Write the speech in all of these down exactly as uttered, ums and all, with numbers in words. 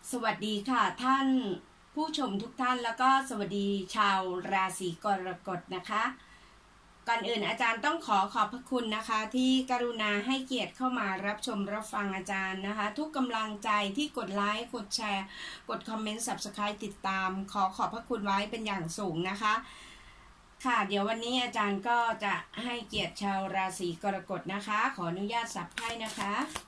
สวัสดีค่ะท่านผู้ชมทุกท่านแล้วก็สวัสดีชาวราศีกรกฎนะคะก่อนอื่นอาจารย์ต้องขอขอบพระคุณนะคะที่กรุณาให้เกียรติเข้ามารับชมรับฟังอาจารย์นะคะทุกกำลังใจที่กดไลค์กดแชร์กดคอมเมนต์ ซับสไครบ์ ติดตามขอขอบพระคุณไว้เป็นอย่างสูงนะคะค่ะเดี๋ยววันนี้อาจารย์ก็จะให้เกียรติชาวราศีกรกฎนะคะขออนุญาตสับไพ่นะคะ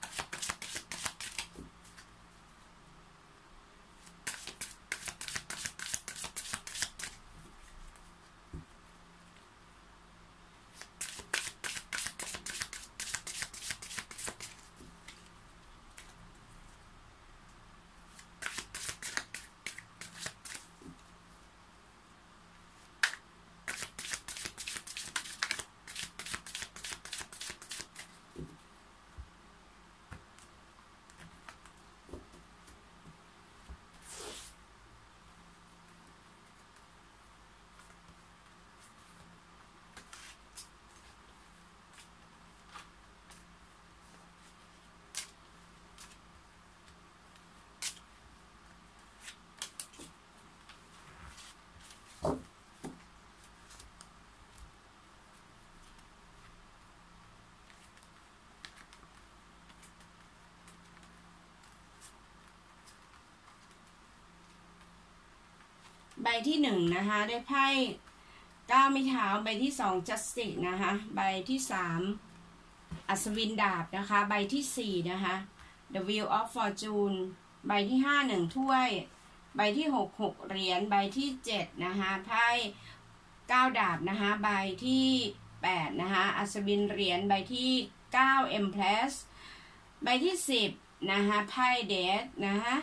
ใบที่หนึ่งนะคะได้ไพ่เก้าไม้เท้าใบที่สองจัสติกนะคะใบที่สามอัศวินดาบนะคะใบที่สี่นะคะ The Wheel of Fortune ใบที่ห้าหนึ่งถ้วยใบที่หกหกเหรียญใบที่เจ็ดนะคะไพ่เก้าดาบนะคะใบที่แปดนะคะอัศวินเหรียญใบที่เก้า Empress ใบที่สิบนะคะไพ่เดธนะคะ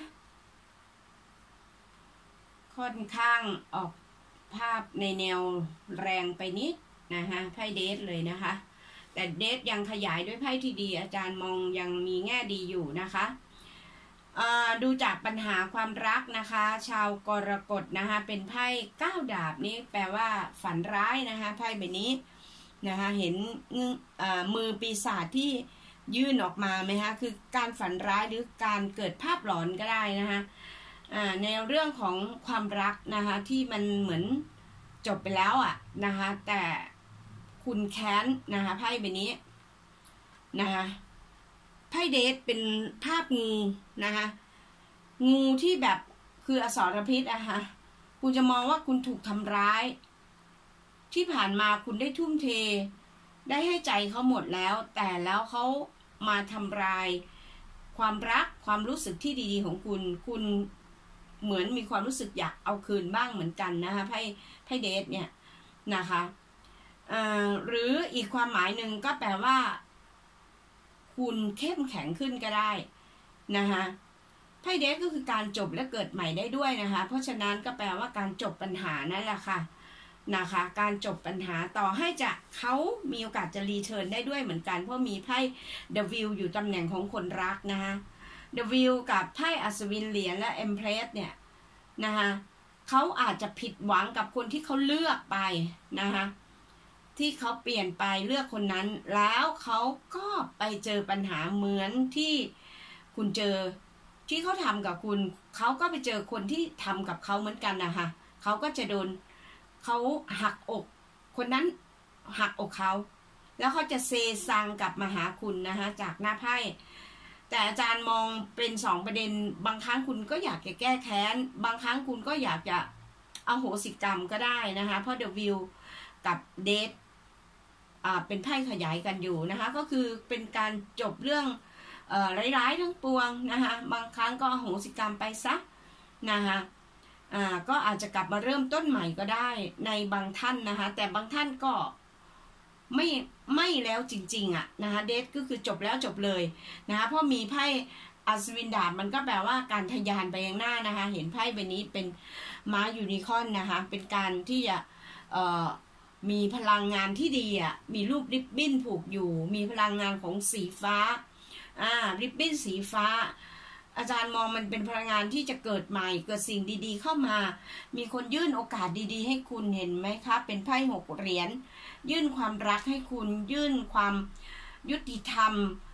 ค่อนข้างออกภาพในแนวแรงไปนิดนะคะไพ่เดธเลยนะคะแต่เดธยังขยายด้วยไพ่ที่ดีอาจารย์มองยังมีแง่ดีอยู่นะคะดูจากปัญหาความรักนะคะชาวกรกฎนะคะเป็นไพ่เก้าดาบนี้แปลว่าฝันร้ายนะคะไพ่ใบนี้นะคะเห็นมือปีศาจที่ยื่นออกมาไหมคะคือการฝันร้ายหรือการเกิดภาพหลอนก็ได้นะคะในเรื่องของความรักนะคะที่มันเหมือนจบไปแล้วอ่ะนะคะแต่คุณแค้นนะคะไพ่ใบนี้นะคะไพ่เดธเป็นภาพงูนะคะงูที่แบบคืออสรพิษอะค่ะคุณจะมองว่าคุณถูกทำร้ายที่ผ่านมาคุณได้ทุ่มเทได้ให้ใจเขาหมดแล้วแต่แล้วเขามาทำลายความรักความรู้สึกที่ดีๆของคุณคุณเหมือนมีความรู้สึกอยากเอาคืนบ้างเหมือนกันนะคะไพ่ไพ่เดธเนี่ยนะคะหรืออีกความหมายหนึ่งก็แปลว่าคุณเข้มแข็งขึ้นก็ได้นะคะไพ่เดธก็คือการจบและเกิดใหม่ได้ด้วยนะคะเพราะฉะนั้นก็แปลว่าการจบปัญหานั่นแหละค่ะนะคะการจบปัญหาต่อให้จะเขามีโอกาสจะรีเทิร์นได้ด้วยเหมือนกันเพราะมีไพ่ The Wheel อยู่ตำแหน่งของคนรักนะคะThe Wheel กับไพ่อัศวินเหรียญและ Empress เนี่ยนะคะเขาอาจจะผิดหวังกับคนที่เขาเลือกไปนะคะที่เขาเปลี่ยนไปเลือกคนนั้นแล้วเขาก็ไปเจอปัญหาเหมือนที่คุณเจอที่เขาทำกับคุณเขาก็ไปเจอคนที่ทำกับเขาเหมือนกันนะคะเขาก็จะโดนเขาหักอกคนนั้นหักอกเขาแล้วเขาจะเซซังกลับมาหาคุณนะคะจากหน้าไพ่แต่อาจารย์มองเป็นสองประเด็นบางครั้งคุณก็อยากจะแก้แค้นบางครั้งคุณก็อยากจะเอาโหสิกรรมก็ได้นะคะเพราะ The Wheel กับ Death อ่าเป็นไพ่ขยายกันอยู่นะคะก็คือเป็นการจบเรื่องเอ่อร้ายๆทั้งปวงนะคะบางครั้งก็เอาโหสิกรรมไปซะนะคะอ่าก็อาจจะกลับมาเริ่มต้นใหม่ก็ได้ในบางท่านนะคะแต่บางท่านก็ไม่ไม่แล้วจริงๆอ่ะนะคะเดทก็คือจบแล้วจบเลยนะคะเพราะมีไพ่อัศวินดาบมันก็แปลว่าการทะยานไปข้างหน้านะคะเห็นไพ่ใบนี้เป็นม้ายูนิคอร์นนะคะเป็นการที่จะเอ่อมีพลังงานที่ดีอ่ะมีรูปริบบิ้นผูกอยู่มีพลังงานของสีฟ้าอ่าริบบิ้นสีฟ้าอาจารย์มองมันเป็นพลังงานที่จะเกิดใหม่เกิดสิ่งดีๆเข้ามามีคนยื่นโอกาสดีๆให้คุณเห็นไหมคะเป็นไพ่หกเหรียญยื่นความรักให้คุณยื่นความยุติธรรม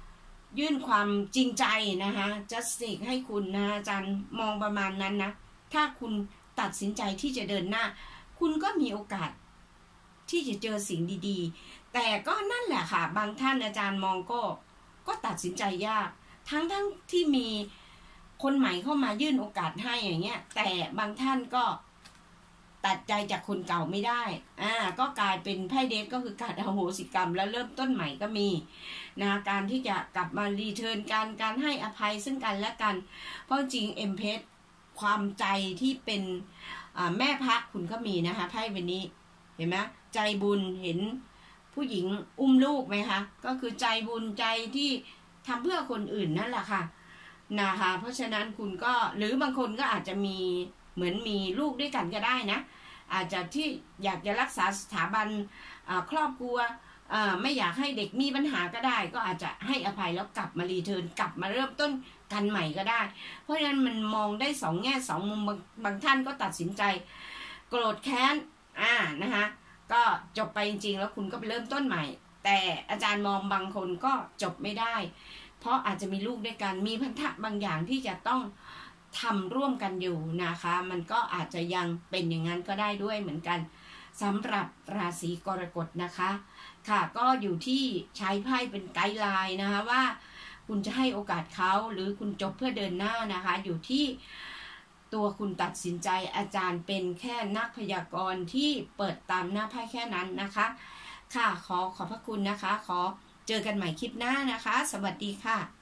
ยื่นความจริงใจนะคะจัสติกให้คุณนะอาจารย์มองประมาณนั้นนะถ้าคุณตัดสินใจที่จะเดินหน้าคุณก็มีโอกาสที่จะเจอสิ่งดีๆแต่ก็นั่นแหละค่ะบางท่านอาจารย์มองก็ก็ตัดสินใจยากทั้งทั้งที่มีคนใหม่เข้ามายื่นโอกาสให้อย่างเงี้ยแต่บางท่านก็ตัดใจจากคนเก่าไม่ได้อ่าก็กลายเป็นไพ่เดทก็คือการอโหสิกรรมแล้วเริ่มต้นใหม่ก็มีนะการที่จะกลับมารีเทิร์นการการให้อภัยซึ่งกันและกันเพราะจริงเอ็มเพสความใจที่เป็นแม่พระคุณก็มีนะคะไพ่ใบนี้เห็นไหมใจบุญเห็นผู้หญิงอุ้มลูกไหมคะก็คือใจบุญใจที่ทำเพื่อคนอื่นนั่นแหละค่ะนะคะเพราะฉะนั้นคุณก็หรือบางคนก็อาจจะมีเหมือนมีลูกด้วยกันก็ได้นะอาจจะที่อยากจะรักษาสถาบันครอบครัวไม่อยากให้เด็กมีปัญหาก็ได้ก็อาจจะให้อภัยแล้วกลับมารีเทิร์นกลับมาเริ่มต้นกันใหม่ก็ได้เพราะฉะนั้นมันมองได้สองแง่สองมุมบางบางท่านก็ตัดสินใจโกรธแค้นอ่านะคะก็จบไปจริงๆแล้วคุณก็ไปเริ่มต้นใหม่แต่อาจารย์มองบางคนก็จบไม่ได้เพราะอาจจะมีลูกด้วยกันมีพันธะบางอย่างที่จะต้องทำร่วมกันอยู่นะคะมันก็อาจจะยังเป็นอย่างนั้นก็ได้ด้วยเหมือนกันสำหรับราศีกรกฎนะคะค่ะก็อยู่ที่ใช้ไพ่เป็นไกด์ไลน์นะคะว่าคุณจะให้โอกาสเขาหรือคุณจบเพื่อเดินหน้านะคะอยู่ที่ตัวคุณตัดสินใจอาจารย์เป็นแค่นักพยากรณ์ที่เปิดตามหน้าไพ่แค่นั้นนะคะค่ะขอขอบพระคุณนะคะขอเจอกันใหม่คลิปหน้านะคะสวัสดีค่ะ